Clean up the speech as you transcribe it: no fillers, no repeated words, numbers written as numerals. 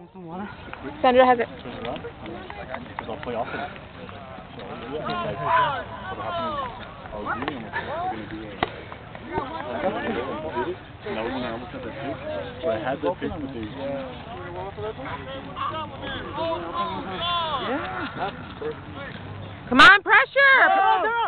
Sandra has it. Because I'll play off of it. So, yeah, like, what'll happen is I'll agree on what's going to be and that was when I almost had the pick. But I had the pick, but they... Come on, pressure!